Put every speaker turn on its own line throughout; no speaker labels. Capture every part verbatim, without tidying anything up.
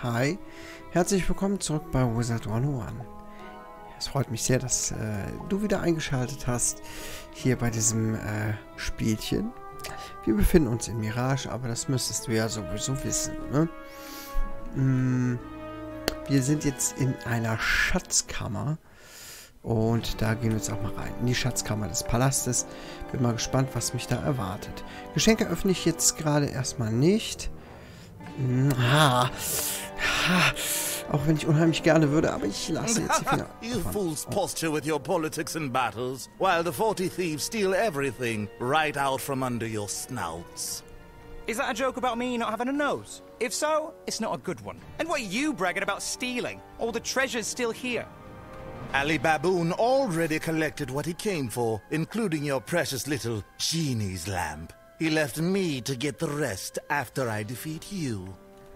hi, herzlich willkommen zurück bei Wizard hundertundeins. Es freut mich sehr, dass äh, du wieder eingeschaltet hast hier bei diesem äh, Spielchen. Wir befinden uns in Mirage, aber das müsstest du ja sowieso wissen, ne? Mm, wir sind jetzt in einer Schatzkammer und da gehen wir jetzt auch mal rein, in die Schatzkammer des Palastes. Bin mal gespannt, was mich da erwartet. Geschenke öffne ich jetzt gerade erstmal nicht. Ah, ah, auch wenn ich unheimlich gerne würde, aber ich lasse jetzt die Finger.
You fools posture with your politics and battles, while the forty thieves steal everything right out from under your snouts.
Is that a joke about me not having a nose? If so, it's not a good one. And what are you bragging about stealing? All the treasure's still here.
Ali Baboon already collected what he came for, including your precious little genie's lamp. He left me to get the rest after I defeat you.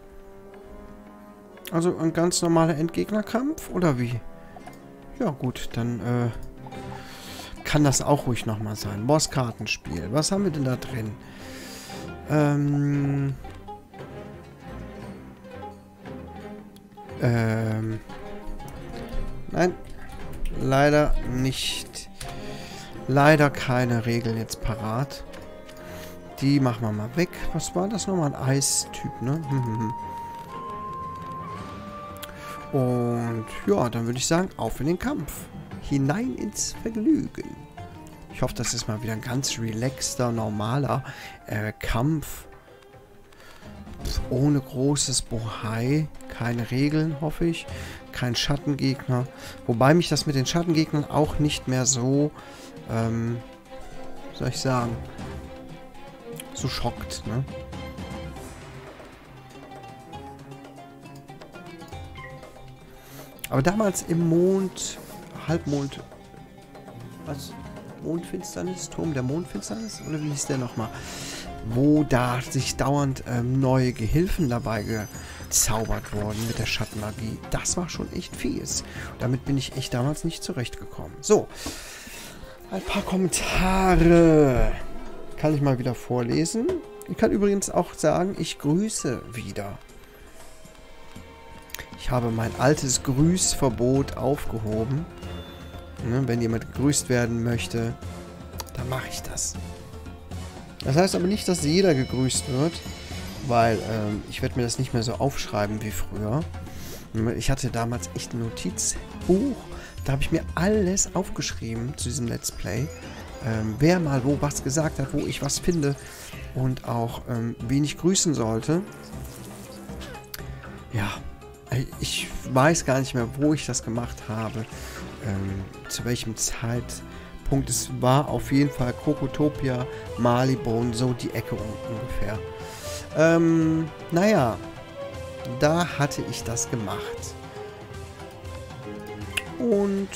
Also ein ganz normaler Endgegnerkampf, oder wie? Ja gut, dann äh, kann das auch ruhig nochmal sein. Bosskartenspiel. Was haben wir denn da drin? Ähm... Ähm... Nein. Leider nicht. Leider keine Regeln jetzt parat. Die machen wir mal weg. Was war das nochmal? Ein Eistyp, ne? Und ja, dann würde ich sagen, auf in den Kampf. Hinein ins Vergnügen. Ich hoffe, das ist mal wieder ein ganz relaxter, normaler äh, Kampf. Ohne großes Bohai. Keine Regeln, hoffe ich. Kein Schattengegner. Wobei mich das mit den Schattengegnern auch nicht mehr so, ähm, soll ich sagen, so schockt, ne? Aber damals im Mond, Halbmond, was? Mondfinsternis? Turm der Mondfinsternis? Oder wie hieß der nochmal? Wo da sich dauernd ähm, neue Gehilfen dabei gezaubert wurden mit der Schattenmagie. Das war schon echt fies. Damit bin ich echt damals nicht zurechtgekommen. So, ein paar Kommentare kann ich mal wieder vorlesen. Ich kann übrigens auch sagen, ich grüße wieder. Ich habe mein altes Grüßverbot aufgehoben. Ne, wenn jemand gegrüßt werden möchte, dann mache ich das. Das heißt aber nicht, dass jeder gegrüßt wird, weil ähm, ich werde mir das nicht mehr so aufschreiben wie früher. Ich hatte damals echt ein Notizbuch, da habe ich mir alles aufgeschrieben zu diesem Let's Play. Ähm, wer mal wo was gesagt hat, wo ich was finde und auch ähm, wen ich grüßen sollte. Ja, ich weiß gar nicht mehr, wo ich das gemacht habe, ähm, zu welchem Zeitpunkt. Es war auf jeden Fall Kokotopia, Malibone, so die Ecke ungefähr. Ähm, naja, da hatte ich das gemacht. Und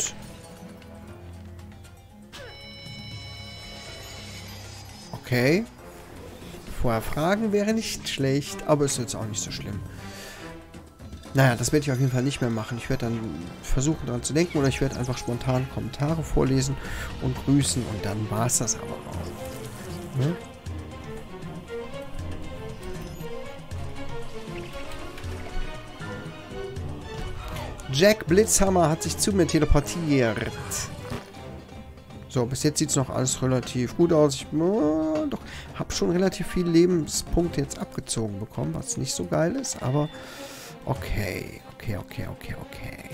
okay. Vorher fragen wäre nicht schlecht, aber ist jetzt auch nicht so schlimm. Naja, das werde ich auf jeden Fall nicht mehr machen. Ich werde dann versuchen daran zu denken oder ich werde einfach spontan Kommentare vorlesen und grüßen und dann war es das aber auch. Ne? Jack Blitzhammer hat sich zu mir teleportiert. So, bis jetzt sieht es noch alles relativ gut aus. Ich äh, doch, habe schon relativ viele Lebenspunkte jetzt abgezogen bekommen, was nicht so geil ist, aber okay, okay, okay, okay, okay.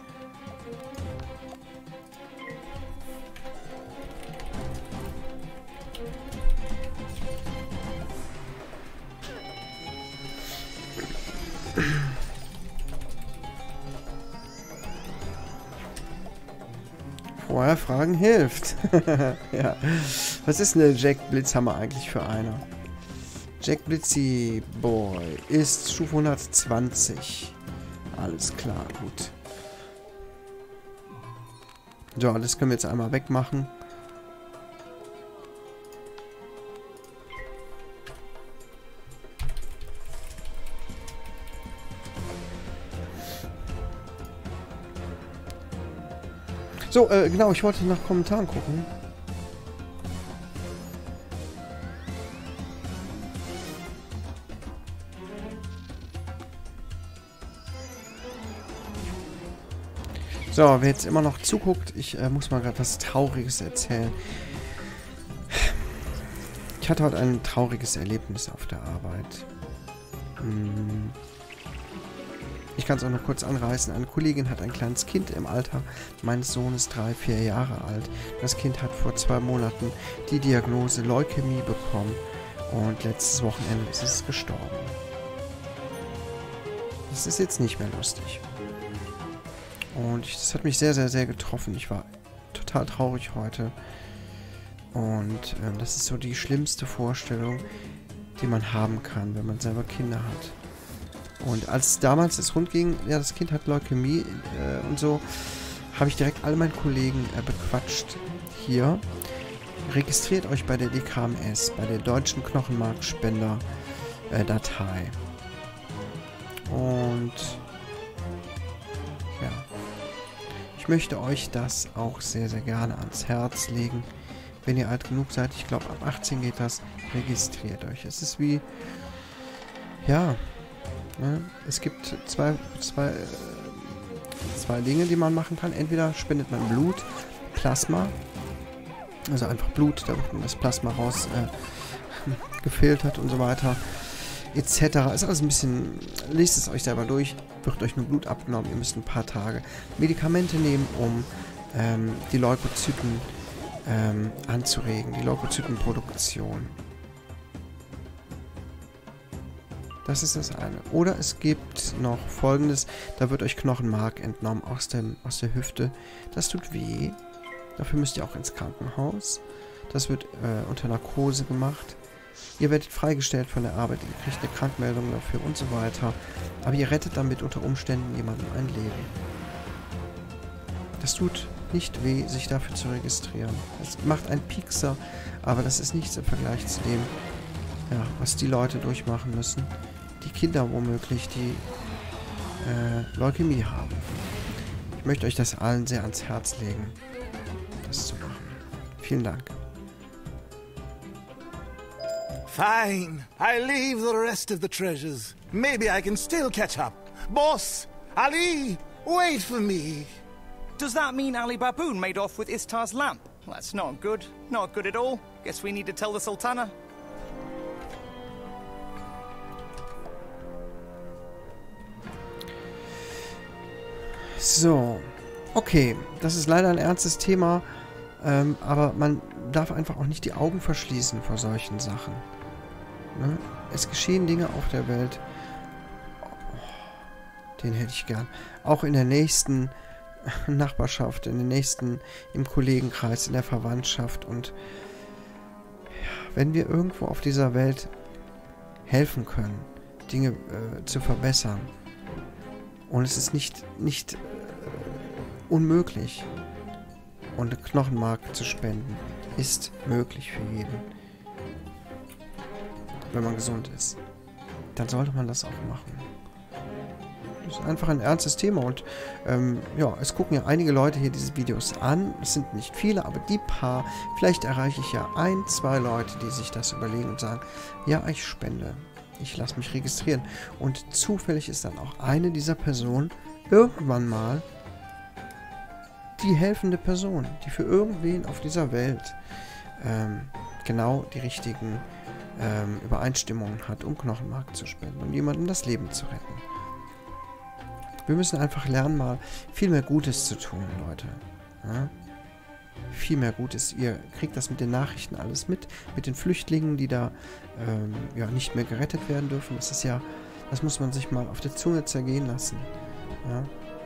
Vorher fragen hilft. Ja. Was ist eine Jack Blitzhammer eigentlich für einer? Jack Blitzy Boy ist Stufe hundertzwanzig. Alles klar, gut. So, das können wir jetzt einmal wegmachen. So, äh, genau, ich wollte nach Kommentaren gucken. So, wer jetzt immer noch zuguckt, ich äh, muss mal gerade was Trauriges erzählen. Ich hatte heute ein trauriges Erlebnis auf der Arbeit. Hm. Ich kann es auch noch kurz anreißen. Eine Kollegin hat ein kleines Kind im Alter meines Sohnes, drei, vier Jahre alt. Das Kind hat vor zwei Monaten die Diagnose Leukämie bekommen und letztes Wochenende ist es gestorben. Das ist jetzt nicht mehr lustig. Und ich, das hat mich sehr, sehr, sehr getroffen. Ich war total traurig heute. Und ähm, das ist so die schlimmste Vorstellung, die man haben kann, wenn man selber Kinder hat. Und als damals es rund ging, ja, das Kind hat Leukämie äh, und so, habe ich direkt alle meine Kollegen äh, bequatscht. Hier, registriert euch bei der D K M S, bei der Deutschen Knochenmarkspender-Datei. Äh, und ja, ich möchte euch das auch sehr, sehr gerne ans Herz legen. Wenn ihr alt genug seid, ich glaube ab achtzehn geht das, registriert euch. Es ist wie, ja, ne, es gibt zwei, zwei, äh, zwei Dinge, die man machen kann. Entweder spendet man Blut, Plasma, also einfach Blut, da wird man das Plasma raus äh, gefiltert und so weiter, et cetera. Ist alles ein bisschen, lest es euch selber durch, wird euch nur Blut abgenommen, ihr müsst ein paar Tage Medikamente nehmen, um ähm, die Leukozyten ähm, anzuregen, die Leukozytenproduktion. Das ist das eine. Oder es gibt noch Folgendes, da wird euch Knochenmark entnommen aus, dem, aus der Hüfte. Das tut weh. Dafür müsst ihr auch ins Krankenhaus. Das wird äh, unter Narkose gemacht. Ihr werdet freigestellt von der Arbeit, ihr kriegt eine Krankmeldung dafür und so weiter. Aber ihr rettet damit unter Umständen jemandem ein Leben. Das tut nicht weh, sich dafür zu registrieren. Es macht einen Piekser, aber das ist nichts im Vergleich zu dem, ja, was die Leute durchmachen müssen. Die Kinder womöglich, die äh, Leukämie haben. Ich möchte euch das allen sehr ans Herz legen, das zu machen. Vielen Dank.
Fine. I leave the rest of the treasures. Maybe I can still catch up. Boss! Ali! Wait for me!
Does that mean Ali Baboon made off with Istar's lamp? Well, that's not good. Not good at all. Guess we need to tell the Sultana.
So. Okay. Das ist leider ein ernstes Thema. Ähm, aber man darf einfach auch nicht die Augen verschließen vor solchen Sachen. Ne? Es geschehen Dinge auf der Welt. Oh, den hätte ich gern. Auch in der nächsten Nachbarschaft, in den nächsten, im Kollegenkreis, in der Verwandtschaft. Und ja, wenn wir irgendwo auf dieser Welt helfen können, Dinge äh, zu verbessern, und es ist nicht, nicht äh, unmöglich, und eine Knochenmark zu spenden, ist möglich für jeden, wenn man gesund ist, dann sollte man das auch machen. Das ist einfach ein ernstes Thema und ähm, ja, es gucken ja einige Leute hier diese Videos an. Es sind nicht viele, aber die paar, vielleicht erreiche ich ja ein, zwei Leute, die sich das überlegen und sagen, ja, ich spende. Ich lasse mich registrieren. Und zufällig ist dann auch eine dieser Personen irgendwann mal die helfende Person, die für irgendwen auf dieser Welt ähm, genau die richtigen ähm, Übereinstimmungen hat, um Knochenmark zu spenden, um jemandem das Leben zu retten. Wir müssen einfach lernen, mal viel mehr Gutes zu tun, Leute. Ja? Viel mehr Gutes. Ihr kriegt das mit den Nachrichten alles mit, mit den Flüchtlingen, die da ähm, ja, nicht mehr gerettet werden dürfen. Das ist ja, das muss man sich mal auf der Zunge zergehen lassen. Ja?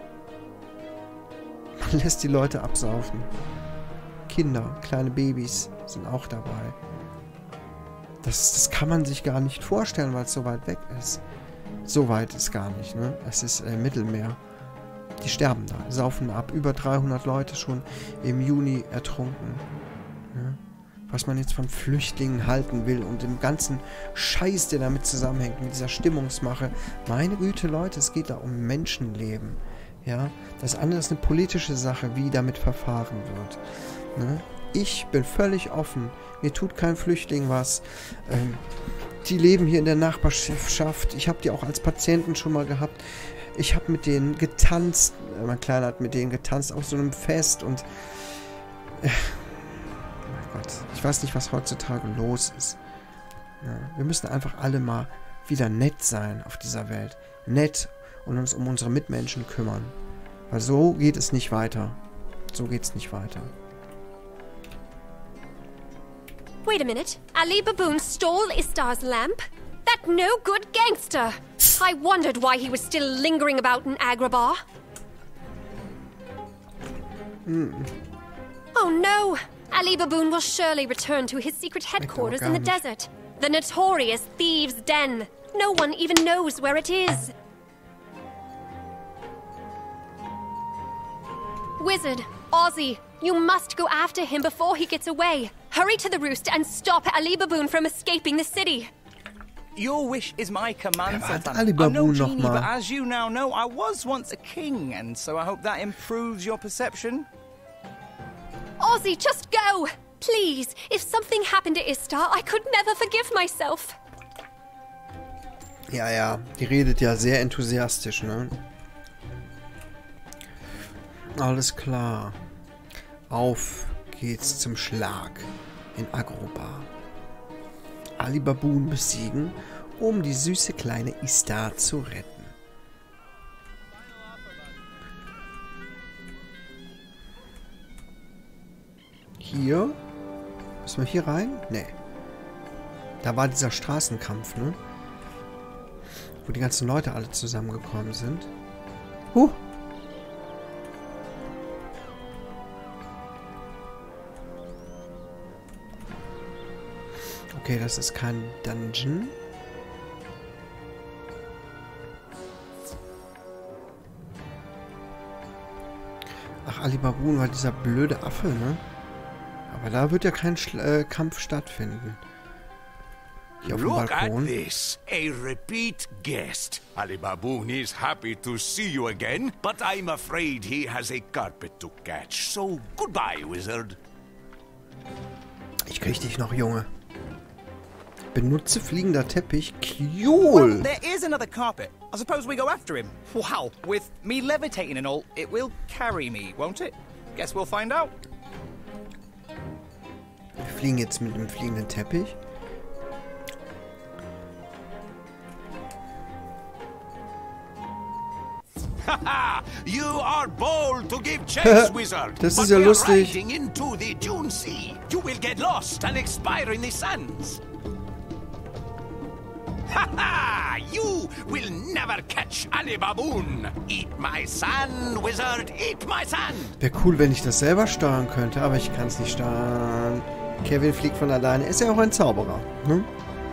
Man lässt die Leute absaufen. Kinder, kleine Babys sind auch dabei. Das, das kann man sich gar nicht vorstellen, weil es so weit weg ist. So weit ist gar nicht, ne? Es ist äh, Mittelmeer. Die sterben da, saufen ab. Über dreihundert Leute schon im Juni ertrunken. Ja? Was man jetzt von Flüchtlingen halten will und dem ganzen Scheiß, der damit zusammenhängt, mit dieser Stimmungsmache. Meine Güte, Leute, es geht da um Menschenleben. Ja? Das andere ist eine politische Sache, wie damit verfahren wird. Ne? Ich bin völlig offen. Mir tut kein Flüchtling was. Ähm, Die leben hier in der Nachbarschaft. Ich habe die auch als Patienten schon mal gehabt. Ich habe mit denen getanzt. Mein Kleiner hat mit denen getanzt auf so einem Fest. Und... Äh, mein Gott. Ich weiß nicht, was heutzutage los ist. Ja, wir müssen einfach alle mal wieder nett sein auf dieser Welt. Nett und uns um unsere Mitmenschen kümmern. Weil so geht es nicht weiter. So geht's nicht weiter.
Wait a minute. Ali Baboon stole Istar's lamp? That no-good gangster! I wondered why he was still lingering about in Agrabah.
Hm.
Oh no! Ali Baboon will surely return to his secret headquarters in the desert. The notorious Thieves' Den. No one even knows where it is. Wizard, Ozzy, you must go after him before he gets away. Hurry to the roost and stop Ali Baboon from escaping the city.
Your wish is my command, Sultan.
Ali
I'm no
Baboon
genie,
noch mal.
but as you now know, I was once a king, and so I hope that improves your perception.
Ozzy, just go! Please, if something happened to Istar, I could never forgive myself.
Ja, ja, die redet ja sehr enthusiastisch, ne? Alles klar. Auf geht's zum Schlag in Agrabah. Ali Baboon besiegen, um die süße kleine Istar zu retten. Hier? Müssen wir hier rein? Nee. Da war dieser Straßenkampf, ne? Wo die ganzen Leute alle zusammengekommen sind. Huh! Okay, das ist kein Dungeon. Ach, Ali Baboon war dieser blöde Affe, ne? Aber da wird ja kein Schla äh, Kampf stattfinden. Hier auf dem
Look at
Balkon.
this, a repeat guest. Ali Baboon is happy to see you again, but I'm afraid he has a carpet to catch. So goodbye, wizard.
Ich krieg dich noch, Junge. Benutze fliegender Teppich.
Well,
Cool.
there is another carpet. I suppose we go after him. Wow, with me levitating and all, it will carry me, won't it? Guess we'll find out.
Wir fliegen jetzt mit dem fliegenden Teppich.
Haha! You are bold to give chase, wizard.
Das
but
ist ja
we are
lustig.
riding into the Dune Sea. You will get lost and expire in the sands. Haha! You will never catch Ali Baboon. Eat my sand, wizard. Eat my sand.
Wäre cool, wenn ich das selber steuern könnte, aber ich kann es nicht steuern. Kevin fliegt von alleine. Ist ja auch ein Zauberer. Hm?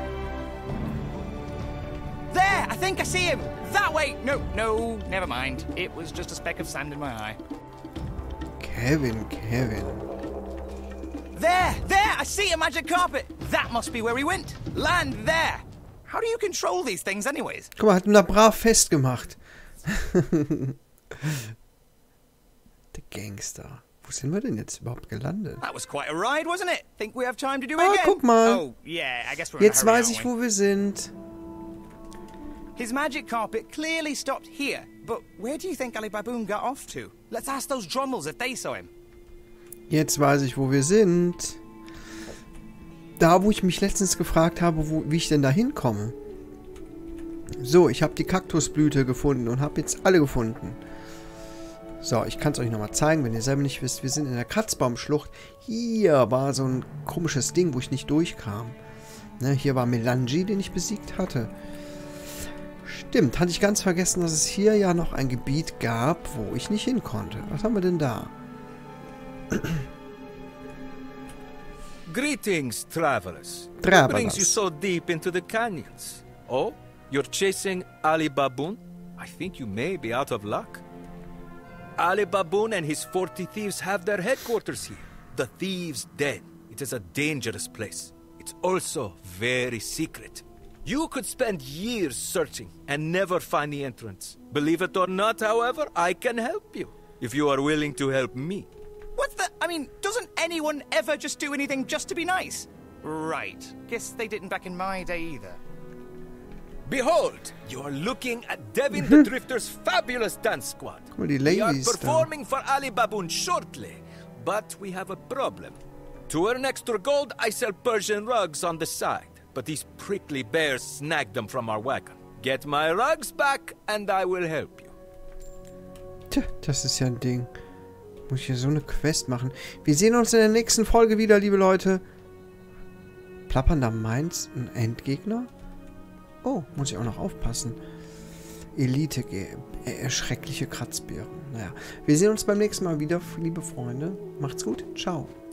There, I think I see him. That way. No, no, never mind. It was just a speck of sand in my eye.
Kevin, Kevin.
There, there, I see a magic carpet. That must be where we went. Land there. How do you control these things anyways?
Guck mal, hat ihn da brav festgemacht. Der Gangster. Wo sind wir denn jetzt überhaupt gelandet?
That was quite a ride, wasn't it? Think we have time to do it
Ah,
again?
guck mal.
Oh, yeah, I guess we're in a
Jetzt
hurry,
weiß ich,
aren't we?
wo wir sind.
His magic carpet clearly stopped here, but where do you think Ali Baboon got off to? Let's ask those Drummels if they saw him.
Jetzt weiß ich, wo wir sind. Da, wo ich mich letztens gefragt habe, wo, wie ich denn da hinkomme. So, ich habe die Kaktusblüte gefunden und habe jetzt alle gefunden. So, ich kann es euch nochmal zeigen, wenn ihr selber nicht wisst. Wir sind in der Kratzbaumschlucht. Hier war so ein komisches Ding, wo ich nicht durchkam. Ne, hier war Melangi, den ich besiegt hatte. Stimmt, hatte ich ganz vergessen, dass es hier ja noch ein Gebiet gab, wo ich nicht hin konnte. Was haben wir denn da?
Greetings, travelers.
Travelers.
What brings you so deep into the canyons? Oh, you're chasing Ali Baboon? I think you may be out of luck. Ali Baboon and his forty thieves have their headquarters here. The Thieves' Den. It is a dangerous place. It's also very secret. You could spend years searching and never find the entrance. Believe it or not, however, I can help you. If you are willing to help me.
What's the... I mean, doesn't anyone ever just do anything just to be nice? Right. Guess they didn't back in my day either.
Behold, you are looking at Devin the Drifter's fabulous dance squad.
Guck mal, die
We are
Ladies da.
performing for Ali Baboon shortly, but we have a problem. To earn extra gold, I sell Persian rugs on the side, but these prickly bears snagged them from our wagon. Get my rugs back and I will help you.
Tja, das ist ja ein Ding. Muss ich hier so eine Quest machen. Wir sehen uns in der nächsten Folge wieder, liebe Leute. Plappernder Mainz, ein Endgegner? Oh, muss ich auch noch aufpassen. Elite, äh, schreckliche Kratzbären. Naja, wir sehen uns beim nächsten Mal wieder, liebe Freunde. Macht's gut. Ciao.